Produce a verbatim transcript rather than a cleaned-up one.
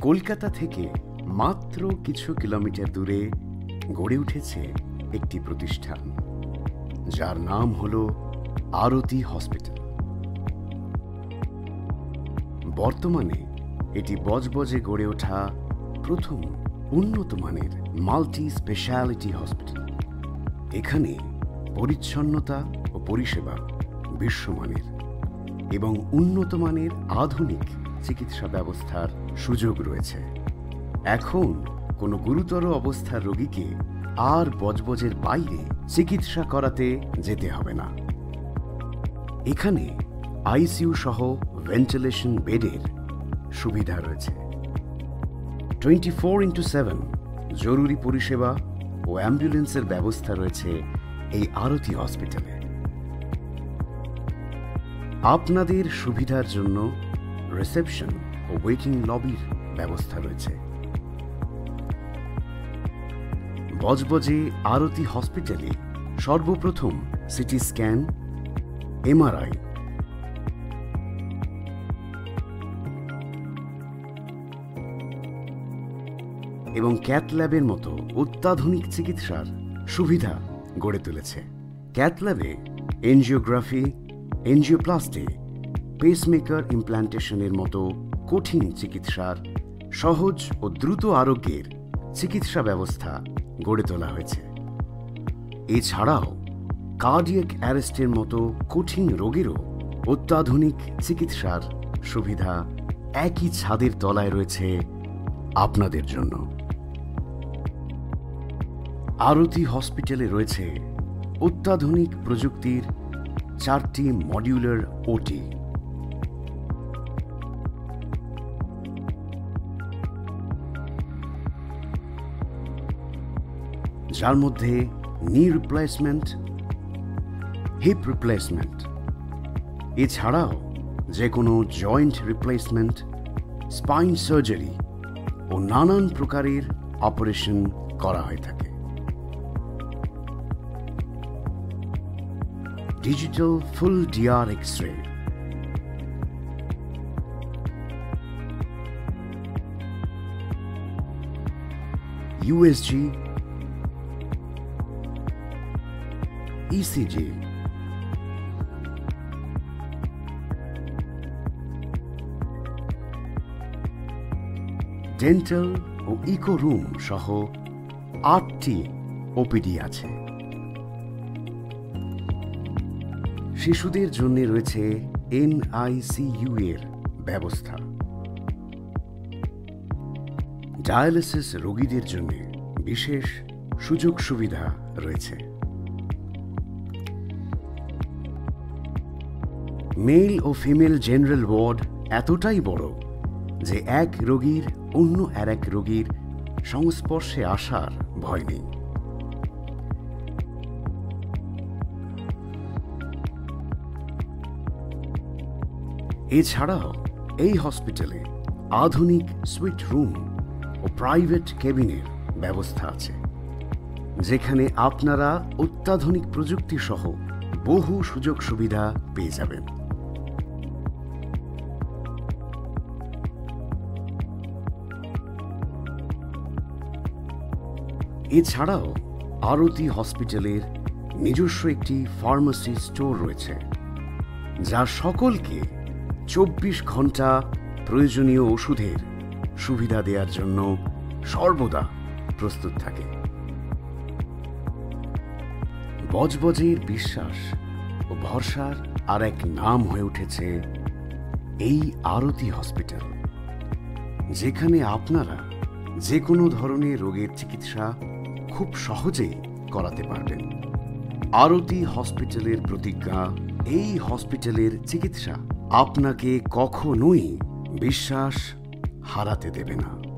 কলকাতা থেকে মাত্র কিছু কিলোমিটার দূরে গড়ে উঠেছে একটি প্রতিষ্ঠান, যার নাম হল আরতি হসপিটাল। বর্তমানে এটি বজবজে গড়ে ওঠা প্রথম উন্নত মানের মাল্টি স্পেশালিটি হসপিটাল। এখানে পরিচ্ছন্নতা ও পরিষেবা বিশ্বমানের এবং উন্নত মানের আধুনিক চিকিৎসা ব্যবস্থার সুযোগ রয়েছে। এখন কোনো গুরুতর অবস্থার রোগীকে আর বজবজের বাইরে চিকিৎসা করাতে যেতে হবে না। এখানে আইসিইউ সহ ভেন্টিলেশন বেডের সুবিধা রয়েছে। টোয়েন্টি ফোর ইন্টু সেভেন জরুরি পরিষেবা ও অ্যাম্বুলেন্সের ব্যবস্থা রয়েছে এই আরতি হসপিটালে। আপনাদের সুবিধার জন্য রিসেপশন ও ওয়েটিং লবির ব্যবস্থা রয়েছে। বজবজে আরতি হসপিটালে সর্বপ্রথম সিটি স্ক্যান, এমআরআই, এবং ক্যাথ ল্যাবের মতো অত্যাধুনিক চিকিৎসার সুবিধা গড়ে তুলেছে। ক্যাথ ল্যাবে এনজিওগ্রাফি, এনজিওপ্লাস্টি, পেসমেকার ইমপ্ল্যান্টেশনের মতো কঠিন চিকিৎসার সহজ ও দ্রুত আরোগ্যের চিকিৎসা ব্যবস্থা গড়ে তোলা হয়েছে। এছাড়াও কার্ডিয়াক অ্যারেস্টের মতো কঠিন রোগেরও অত্যাধুনিক চিকিৎসার সুবিধা একই ছাদের তলায় রয়েছে আপনাদের জন্য। আরতি হসপিটালে রয়েছে অত্যাধুনিক প্রযুক্তির চারটি মডিউলার ওটি। যার মধ্যে নি রিপ্লেসমেন্ট, হিপ রিপ্লেসমেন্ট, এছাড়াও যে কোনো জয়েন্ট রিপ্লেসমেন্ট, স্পাইন সার্জারি ও নানান প্রকারের অপারেশন করা হয়ে থাকে। Digital full DR x-ray, USG, ECG, dental ও ইকো রুম সহ আটটি ওপিডি আছে। শিশুদের জন্য রয়েছে এনআইসিইউ এর ব্যবস্থা। ডায়ালিসিস রোগীদের জন্য বিশেষ সুযোগ সুবিধা রয়েছে। মেল ও ফিমেল জেনারেল ওয়ার্ড এতটাই বড় যে এক রোগীর অন্য আর এক রোগীর সংস্পর্শে আসার ভয় নেই। এছাড়াও এই হসপিটালে আধুনিক সুইট রুম ও প্রাইভেট কেবিনের ব্যবস্থা আছে, যেখানে আপনারা অত্যাধুনিক প্রযুক্তি সহ বহু সুযোগ সুবিধা পেয়ে যাবেন। এছাড়াও আরতি হসপিটালের নিজস্ব একটি ফার্মেসি স্টোর রয়েছে, যা সকলকে চব্বিশ ঘন্টা প্রয়োজনীয় ওষুধের সুবিধা দেওয়ার জন্য সর্বদা প্রস্তুত থাকে। বজবজের বিশ্বাস ও ভরসার আর এক নাম হয়ে উঠেছে এই আরতি হসপিটাল, যেখানে আপনারা যে কোনো ধরনের রোগের চিকিৎসা খুব সহজেই করাতে পারবেন। আরতি হসপিটালের প্রতিজ্ঞা, এই হসপিটালের চিকিৎসা আপনাকে কখনোই বিশ্বাস হারাতে দেবে না।